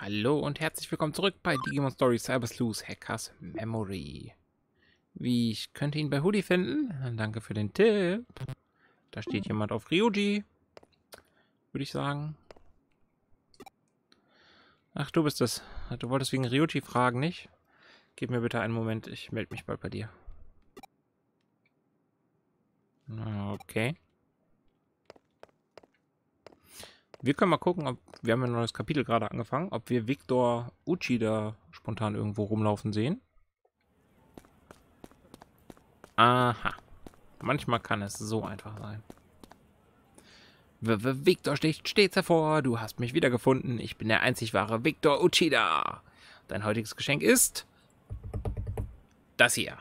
Hallo und herzlich willkommen zurück bei Digimon Story Cyber Sleuth Hackers Memory. Wie, ich könnte ihn bei Hoodie finden? Danke für den Tipp. Da steht jemand auf Ryuji, würde ich sagen. Ach, du bist es. Du wolltest wegen Ryuji fragen, nicht? Gib mir bitte einen Moment, ich melde mich bald bei dir. Okay. Wir können mal gucken, ob wir haben ein neues Kapitel gerade angefangen, ob wir Victor Uchida spontan irgendwo rumlaufen sehen. Aha. Manchmal kann es so einfach sein. Victor sticht stets hervor. Du hast mich wiedergefunden. Ich bin der einzig wahre Victor Uchida. Dein heutiges Geschenk ist das hier.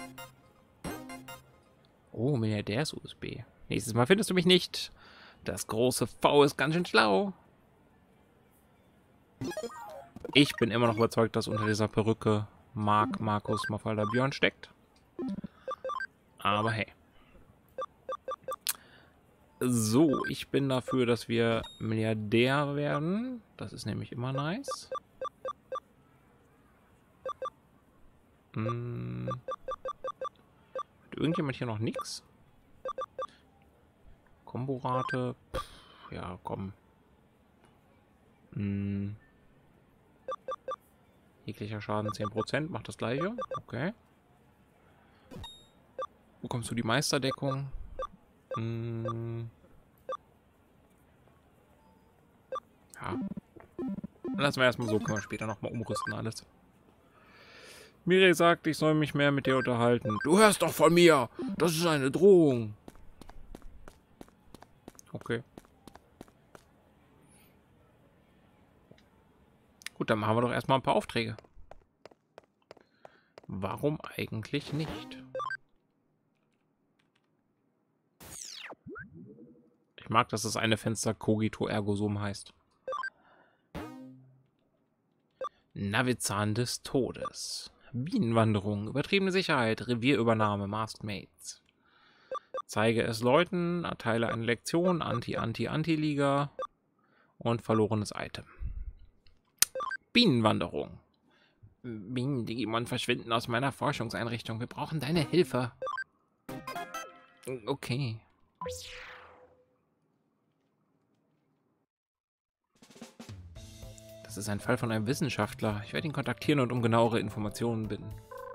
Oh, Milliardärs-USB. Nächstes Mal findest du mich nicht. Das große V ist ganz schön schlau. Ich bin immer noch überzeugt, dass unter dieser Perücke Markus Mafalda Björn steckt. Aber hey. So, ich bin dafür, dass wir Milliardär werden. Das ist nämlich immer nice. Hat irgendjemand hier noch nichts? Komborate. Ja, komm. Jeglicher Schaden 10%, macht das gleiche. Okay. Bekommst du die Meisterdeckung? Ja. Lassen wir erstmal so, können wir später nochmal umrüsten alles. Mireille sagt, ich soll mich mehr mit dir unterhalten. Du hörst doch von mir! Das ist eine Drohung! Okay. Gut, dann machen wir doch erstmal ein paar Aufträge. Warum eigentlich nicht? Ich mag, dass das eine Fenster Cogito Ergo Sum heißt. Navizan des Todes. Bienenwanderung, übertriebene Sicherheit, Revierübernahme, Masked Mates. Zeige es Leuten, erteile eine Lektion, Anti-Liga und verlorenes Item. Bienenwanderung. Bienen-Digimon verschwinden aus meiner Forschungseinrichtung. Wir brauchen deine Hilfe. Okay. Das ist ein Fall von einem Wissenschaftler. Ich werde ihn kontaktieren und um genauere Informationen bitten.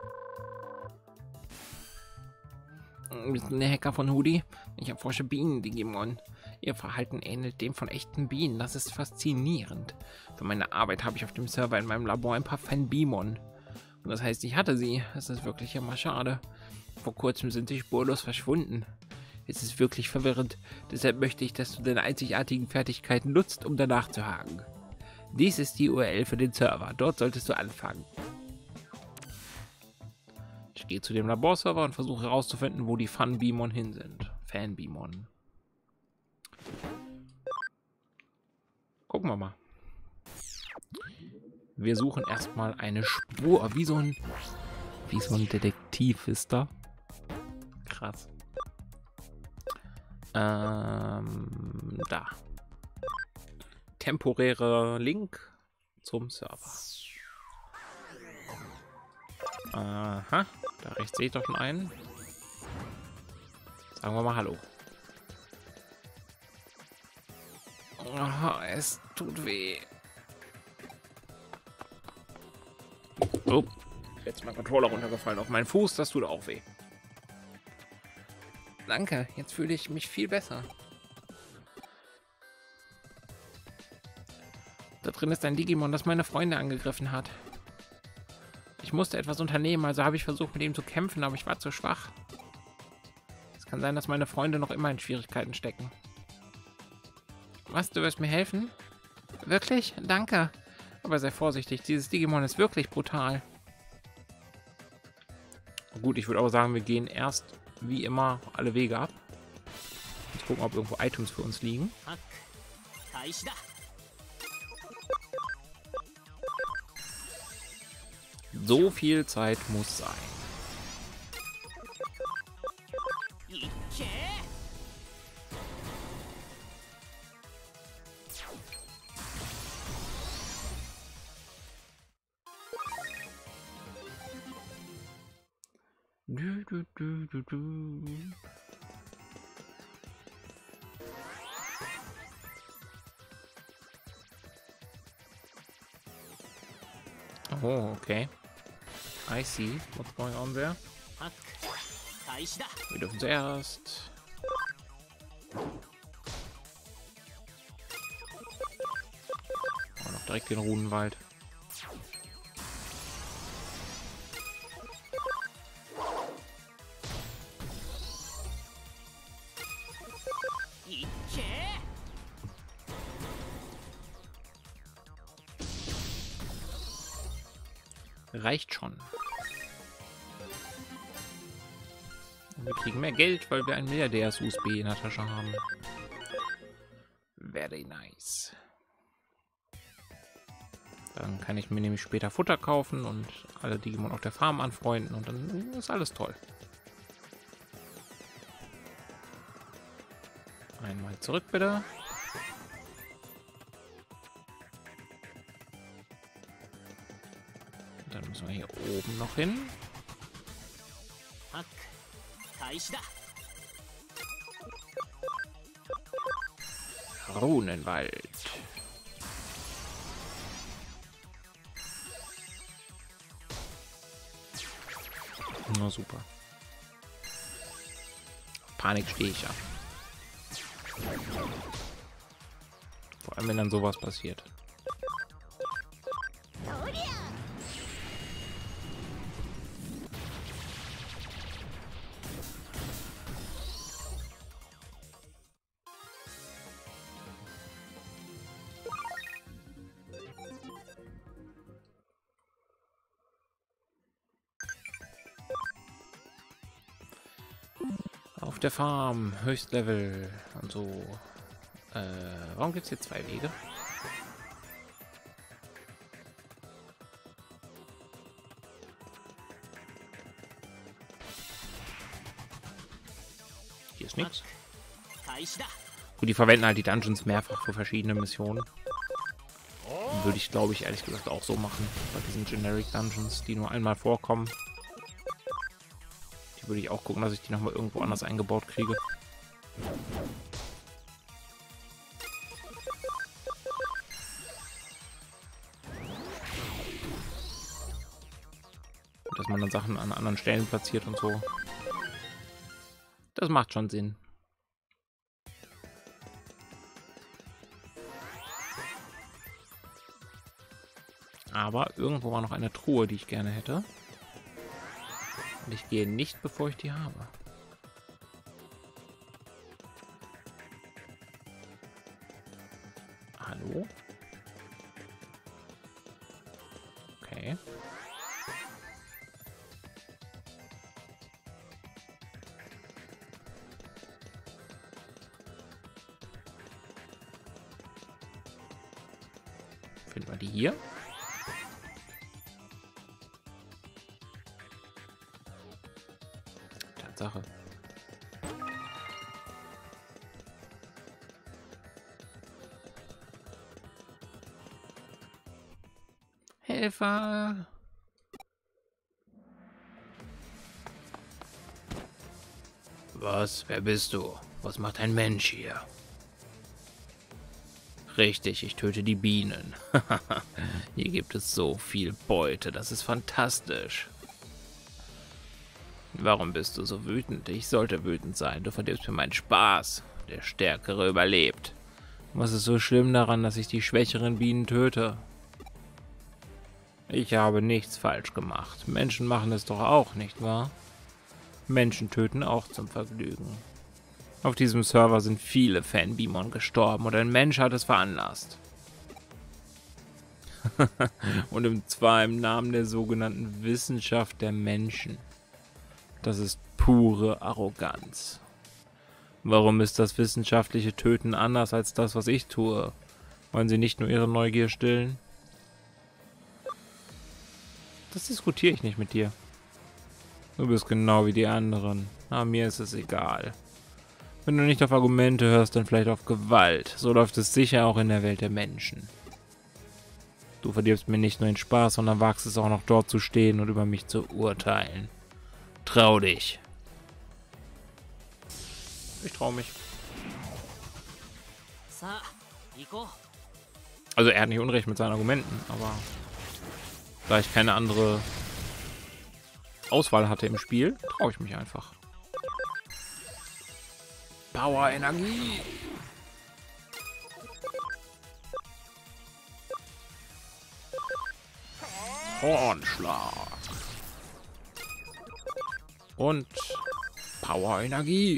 Wir sind der Hacker von Hoodie. Ich erforsche Bienen-Digimon. Ihr Verhalten ähnelt dem von echten Bienen. Das ist faszinierend. Für meine Arbeit habe ich auf dem Server in meinem Labor ein paar Fanbimon. Und das heißt, ich hatte sie. Es ist wirklich immer schade. Vor kurzem sind sie spurlos verschwunden. Es ist wirklich verwirrend. Deshalb möchte ich, dass du deine einzigartigen Fertigkeiten nutzt, um danach zu haken. Dies ist die URL für den Server. Dort solltest du anfangen. Ich gehe zu dem Laborserver und versuche herauszufinden, wo die Fanbimon hin sind. Fanbimon. Gucken wir mal. Wir suchen erstmal eine Spur. Wie so ein Detektiv ist da. Krass. Da. Temporärer Link zum Server. Aha, da rechts sehe ich doch schon einen. Sagen wir mal Hallo. Aha, es tut weh. Oh, jetzt ist mein Controller runtergefallen auf meinen Fuß, das tut auch weh. Danke, jetzt fühle ich mich viel besser. Da drin ist ein Digimon, das meine Freunde angegriffen hat. Ich musste etwas unternehmen, also habe ich versucht, mit ihm zu kämpfen, aber ich war zu schwach. Es kann sein, dass meine Freunde noch immer in Schwierigkeiten stecken. Was, du wirst mir helfen? Wirklich? Danke. Aber sei vorsichtig, dieses Digimon ist wirklich brutal. Gut, ich würde aber sagen, wir gehen erst, wie immer, alle Wege ab. Jetzt gucken, ob irgendwo Items für uns liegen. So viel Zeit muss sein. Oh, okay. I see what's going on there. Wir dürfen zuerst. Oh, noch direkt den Runenwald. Reicht schon. Wir kriegen mehr Geld, weil wir ein Milliardärs-USB in der Tasche haben. Very nice. Dann kann ich mir nämlich später Futter kaufen und alle Digimon auf der Farm anfreunden und dann ist alles toll. Einmal zurück, bitte. Dann müssen wir hier oben noch hin. Runenwald. Na super. Panik stehe ich ja. Vor allem, wenn dann sowas passiert. Auf der Farm, Höchstlevel und so. Warum gibt es hier zwei Wege? Hier ist nichts. Gut, die verwenden halt die Dungeons mehrfach für verschiedene Missionen. Würde ich, glaube ich, ehrlich gesagt auch so machen. Bei diesen Generic Dungeons, die nur einmal vorkommen. Die würde ich auch gucken, dass ich die noch mal irgendwo anders eingebaut kriege. Dass man dann Sachen an anderen Stellen platziert und so. Das macht schon Sinn. Aber irgendwo war noch eine Truhe, die ich gerne hätte. Und ich gehe nicht, bevor ich die habe. Hallo? Okay. Finden wir die hier? Tatsache. Helfer! Was? Wer bist du? Was macht ein Mensch hier? Richtig, ich töte die Bienen. Hier gibt es so viel Beute, das ist fantastisch. Warum bist du so wütend? Ich sollte wütend sein. Du verdirbst mir meinen Spaß. Der Stärkere überlebt. Was ist so schlimm daran, dass ich die schwächeren Bienen töte? Ich habe nichts falsch gemacht. Menschen machen es doch auch, nicht wahr? Menschen töten auch zum Vergnügen. Auf diesem Server sind viele Fanbimon gestorben und ein Mensch hat es veranlasst. Und zwar im Namen der sogenannten Wissenschaft der Menschen. Das ist pure Arroganz. Warum ist das wissenschaftliche Töten anders als das, was ich tue? Wollen sie nicht nur ihre Neugier stillen? Das diskutiere ich nicht mit dir. Du bist genau wie die anderen. Aber mir ist es egal. Wenn du nicht auf Argumente hörst, dann vielleicht auf Gewalt. So läuft es sicher auch in der Welt der Menschen. Du verdirbst mir nicht nur den Spaß, sondern wagst es auch noch dort zu stehen und über mich zu urteilen. Trau dich. Ich trau mich. Also er hat nicht Unrecht mit seinen Argumenten, aber da ich keine andere Auswahl hatte im Spiel, traue ich mich einfach. Power Energie. Hornschlag. Und Power Energie.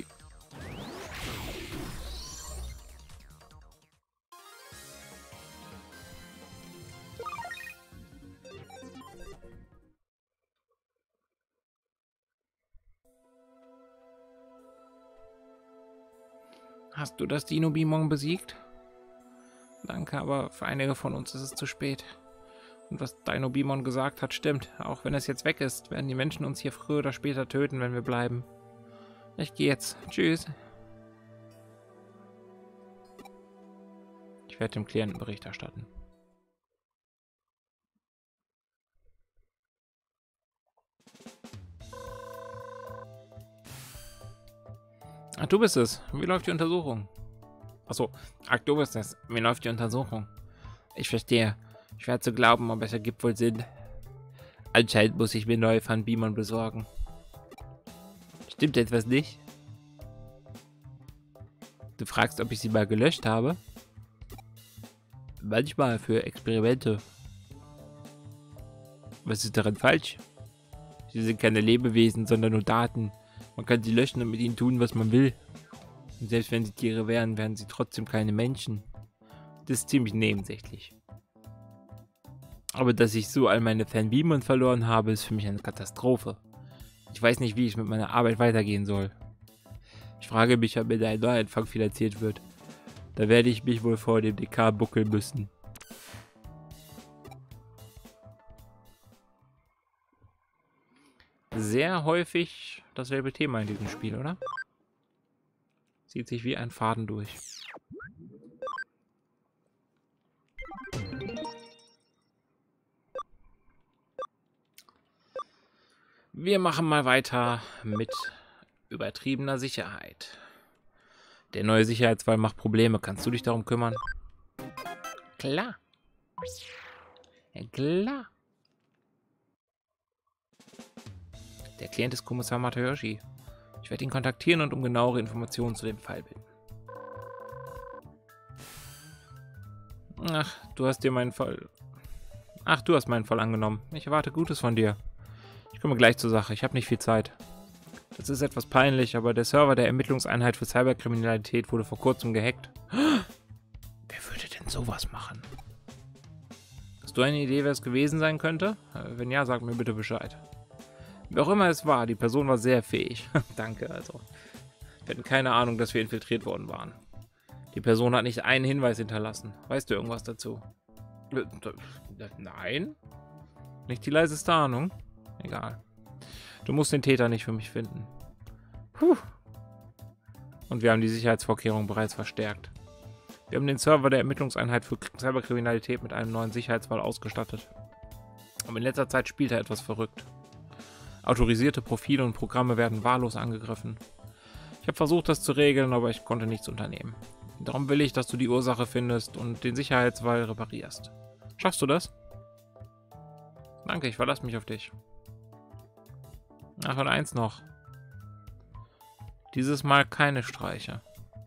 Hast du das Dino-Bimon besiegt? Danke, aber für einige von uns ist es zu spät. Und was Dino-Bimon gesagt hat, stimmt. Auch wenn es jetzt weg ist, werden die Menschen uns hier früher oder später töten, wenn wir bleiben. Ich gehe jetzt. Tschüss. Ich werde dem Klienten Bericht erstatten. Ach, du bist es. Wie läuft die Untersuchung? Achso, ach, du bist es. Wie läuft die Untersuchung? Ich verstehe. Schwer zu glauben, aber es ergibt wohl Sinn. Anscheinend muss ich mir neue Fan-Bimon besorgen. Stimmt etwas nicht? Du fragst, ob ich sie mal gelöscht habe? Manchmal für Experimente. Was ist daran falsch? Sie sind keine Lebewesen, sondern nur Daten. Man kann sie löschen und mit ihnen tun, was man will. Und selbst wenn sie Tiere wären, wären sie trotzdem keine Menschen. Das ist ziemlich nebensächlich. Aber dass ich so all meine Fan-Bimon verloren habe, ist für mich eine Katastrophe. Ich weiß nicht, wie ich mit meiner Arbeit weitergehen soll. Ich frage mich, ob mir der Neuanfang finanziert wird. Da werde ich mich wohl vor dem DK buckeln müssen. Sehr häufig dasselbe Thema in diesem Spiel, oder? Zieht sich wie ein Faden durch. Wir machen mal weiter mit übertriebener Sicherheit. Der neue Sicherheitsfall macht Probleme. Kannst du dich darum kümmern? Klar. Ja, klar. Der Klient ist Kommissar Matayoshi. Ich werde ihn kontaktieren und um genauere Informationen zu dem Fall bitten. Ach, du hast meinen Fall angenommen. Ich erwarte Gutes von dir. Ich komme gleich zur Sache. Ich habe nicht viel Zeit. Das ist etwas peinlich, aber der Server der Ermittlungseinheit für Cyberkriminalität wurde vor kurzem gehackt. Wer würde denn sowas machen? Hast du eine Idee, wer es gewesen sein könnte? Wenn ja, sag mir bitte Bescheid. Wer auch immer es war, die Person war sehr fähig. Danke, also. Wir hatten keine Ahnung, dass wir infiltriert worden waren. Die Person hat nicht einen Hinweis hinterlassen. Weißt du irgendwas dazu? Nein? Nicht die leiseste Ahnung? Egal. Du musst den Täter nicht für mich finden. Puh. Und wir haben die Sicherheitsvorkehrungen bereits verstärkt. Wir haben den Server der Ermittlungseinheit für Cyberkriminalität mit einem neuen Sicherheitsfall ausgestattet. Aber in letzter Zeit spielt er etwas verrückt. Autorisierte Profile und Programme werden wahllos angegriffen. Ich habe versucht, das zu regeln, aber ich konnte nichts unternehmen. Darum will ich, dass du die Ursache findest und den Sicherheitsfall reparierst. Schaffst du das? Danke, ich verlasse mich auf dich. Ach, und eins noch. Dieses Mal keine Streiche.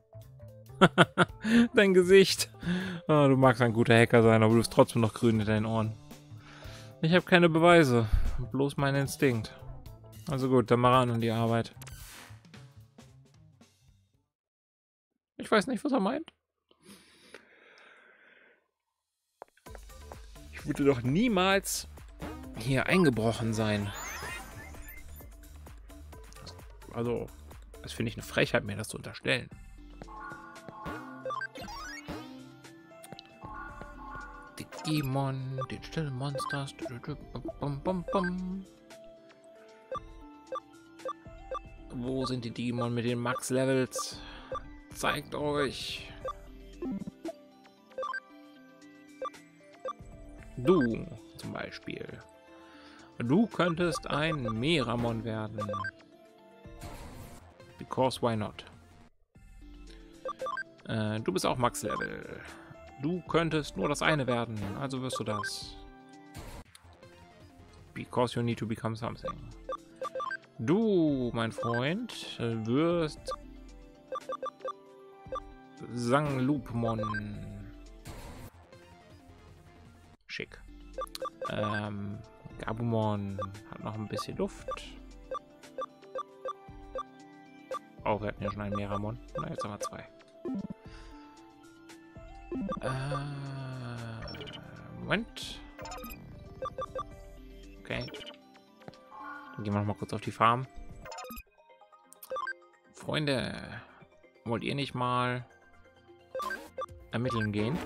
Dein Gesicht. Oh, du magst ein guter Hacker sein, aber du bist trotzdem noch grün in deinen Ohren. Ich habe keine Beweise, bloß meinen Instinkt. Also gut, dann mal ran an die Arbeit. Ich weiß nicht, was er meint. Ich würde doch niemals hier eingebrochen sein. Also, das finde ich eine Frechheit, mir das zu unterstellen. Digimon, Digital Monsters. Wo sind die Digimon mit den Max-Levels? Zeigt euch. Du zum Beispiel. Du könntest ein Meramon werden. Because why not? Du bist auch Max-Level. Du könntest nur das eine werden, also wirst du das. Because you need to become something. Du, mein Freund, wirst Sanglupmon. Schick. Gabumon hat noch ein bisschen Luft. Oh, wir hatten ja schon einen Meramon. Na, jetzt haben wir zwei. Moment. Okay. Dann gehen wir noch mal kurz auf die Farm. Freunde, wollt ihr nicht mal ermitteln gehen?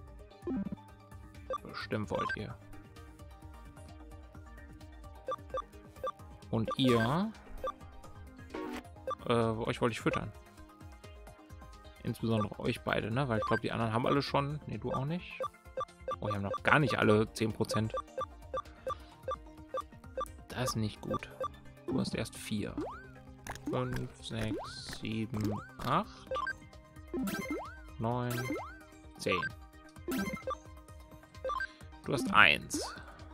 Bestimmt wollt ihr. Und ihr? Euch wollte ich füttern. Insbesondere euch beide, ne? Weil ich glaube, die anderen haben alle schon. Ne, du auch nicht. Oh, die haben noch gar nicht alle 10%. Das ist nicht gut. Du hast erst 4. 5, 6, 7, 8, 9, 10. Du hast 1.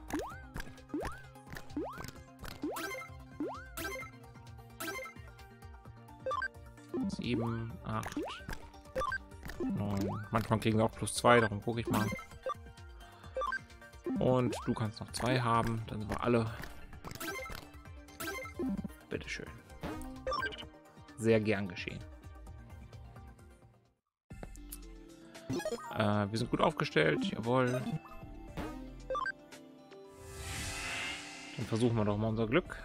Sieben, 8, 9. Manchmal kriegen wir auch +2, darum gucke ich mal. Und du kannst noch 2 haben, dann sind wir alle. Bitteschön. Sehr gern geschehen. Wir sind gut aufgestellt, jawohl. Dann versuchen wir doch mal unser Glück.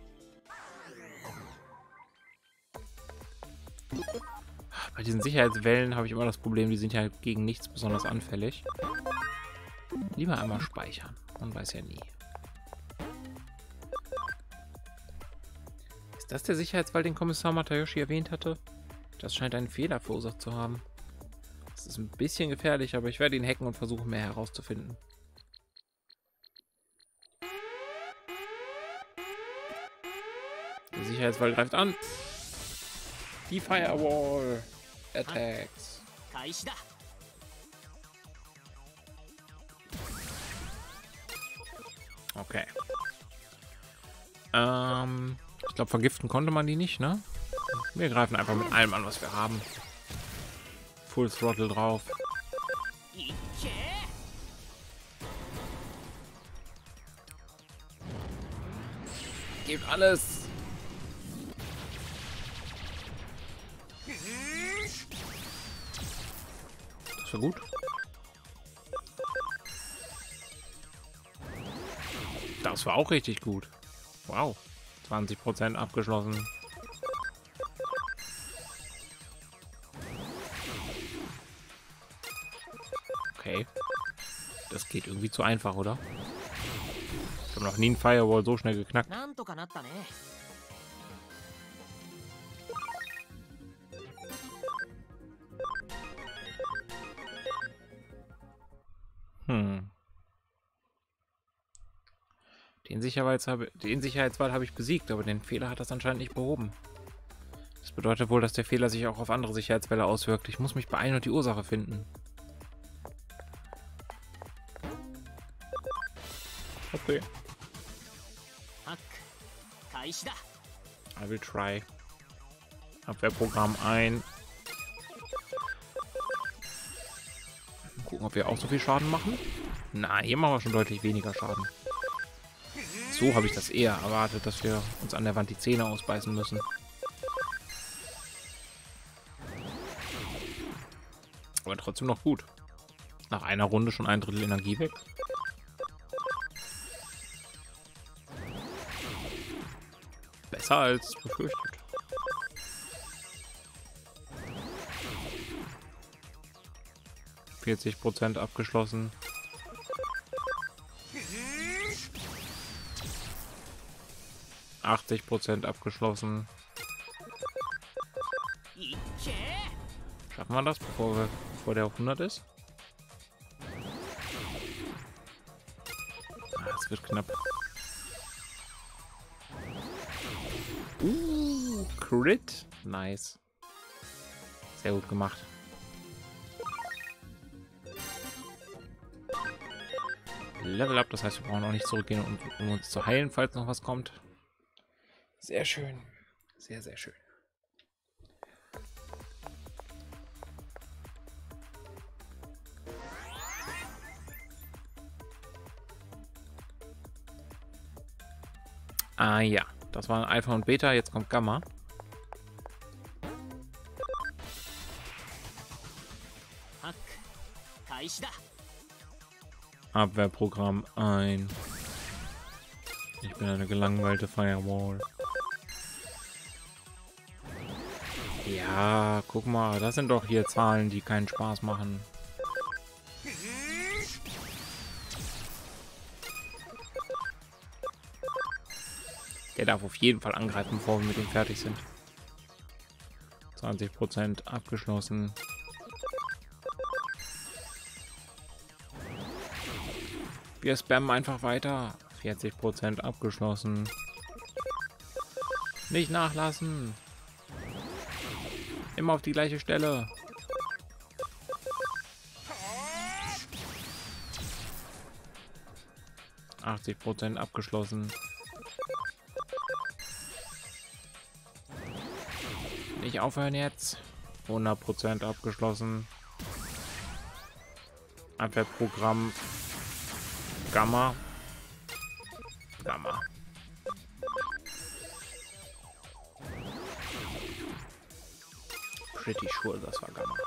Bei diesen Sicherheitswellen habe ich immer das Problem, die sind ja gegen nichts besonders anfällig. Lieber einmal speichern, man weiß ja nie. Ist das der Sicherheitswall, den Kommissar Matayoshi erwähnt hatte? Das scheint einen Fehler verursacht zu haben. Das ist ein bisschen gefährlich, aber ich werde ihn hacken und versuchen, mehr herauszufinden. Der Sicherheitswall greift an. Die Firewall Attacks. Okay. Ich glaube, vergiften konnte man die nicht, ne? Wir greifen einfach mit allem an, was wir haben. Full Throttle drauf. Gebt alles. Das war gut. Das war auch richtig gut. Wow. 20% abgeschlossen. Okay. Das geht irgendwie zu einfach, oder? Ich habe noch nie einen Firewall so schnell geknackt. Den Sicherheitswall habe ich besiegt, aber den Fehler hat das anscheinend nicht behoben. Das bedeutet wohl, dass der Fehler sich auch auf andere Sicherheitswälle auswirkt. Ich muss mich beeilen und die Ursache finden. Okay. I will try. Abwehrprogramm ein. Gucken, ob wir auch so viel Schaden machen. Na, hier machen wir schon deutlich weniger Schaden. So habe ich das eher erwartet, dass wir uns an der Wand die Zähne ausbeißen müssen. Aber trotzdem noch gut. Nach einer Runde schon 1/3 Energie weg. Besser als befürchtet. %40 abgeschlossen. %80 abgeschlossen. Schaffen wir das, bevor der auf 100 ist? Es wird knapp. Crit. Nice. Sehr gut gemacht. Level up, das heißt, wir brauchen auch nicht zurückgehen, um uns zu heilen, falls noch was kommt. Sehr schön. Sehr, sehr schön. Ah ja, das waren Alpha und Beta, jetzt kommt Gamma. Abwehrprogramm ein. Ich bin eine gelangweilte Firewall. Ja, guck mal, das sind doch hier Zahlen, die keinen Spaß machen. Der darf auf jeden Fall angreifen, bevor wir mit ihm fertig sind. 20% abgeschlossen. Wir spammen einfach weiter. 40% abgeschlossen. Nicht nachlassen. Immer auf die gleiche Stelle. %, abgeschlossen. Nicht aufhören jetzt. 100% abgeschlossen. Abwehrprogramm Gamma. Gamma. Pretty sure, das war Gamma.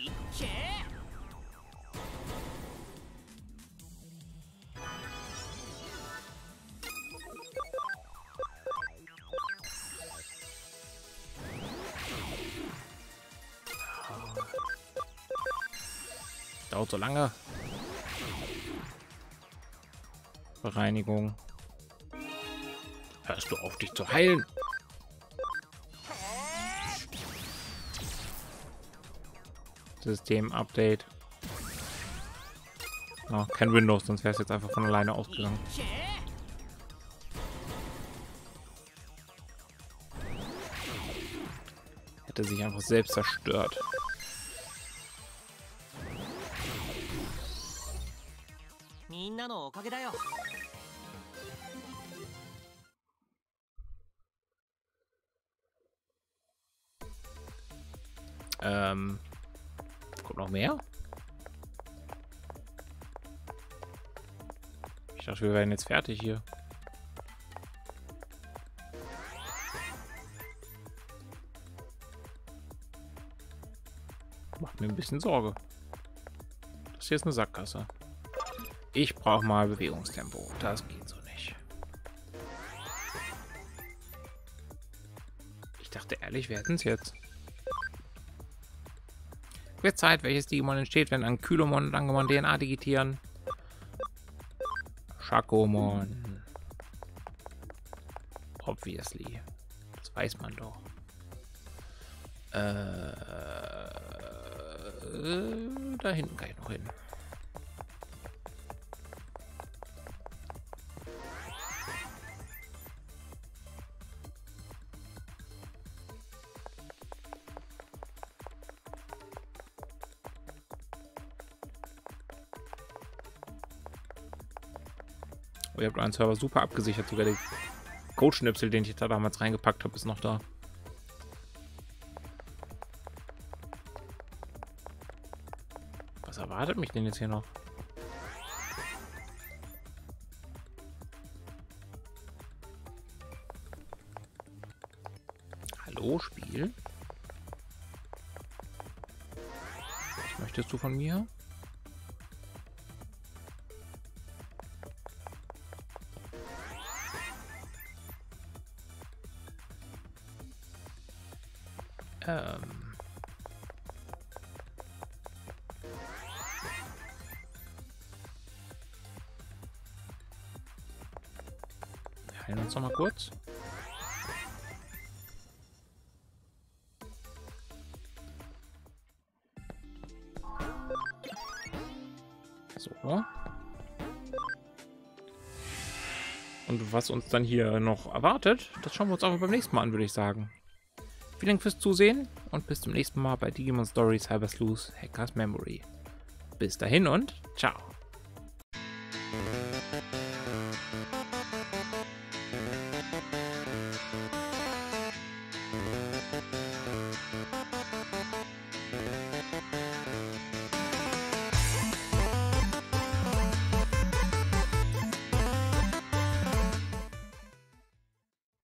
Dauert so lange. Bereinigung. Hörst du auf, dich zu heilen? System-Update. Oh, kein Windows, sonst wäre es jetzt einfach von alleine ausgegangen. Hätte sich einfach selbst zerstört. Kommt noch mehr? Ich dachte, wir wären jetzt fertig hier. Macht mir ein bisschen Sorge. Das hier ist eine Sackgasse. Ich brauche mal Bewegungstempo. Das geht so nicht. Ich dachte ehrlich, wir hätten es jetzt. Zeit, welches Digimon entsteht, wenn ein Kylomon und Angemon DNA digitieren. Shakomon. Obviously. Das weiß man doch. Da hinten kann ich noch hin. Ihr habt einen Server super abgesichert, sogar der Code-Schnipsel, den ich da damals reingepackt habe, ist noch da. Was erwartet mich denn jetzt hier noch? Hallo, Spiel? Was möchtest du von mir? Wir heilen uns noch mal kurz. So. Und was uns dann hier noch erwartet, das schauen wir uns auch beim nächsten Mal an, würde ich sagen. Vielen Dank fürs Zusehen und bis zum nächsten Mal bei Digimon Story Cyber Sleuth Hackers Memory. Bis dahin und ciao.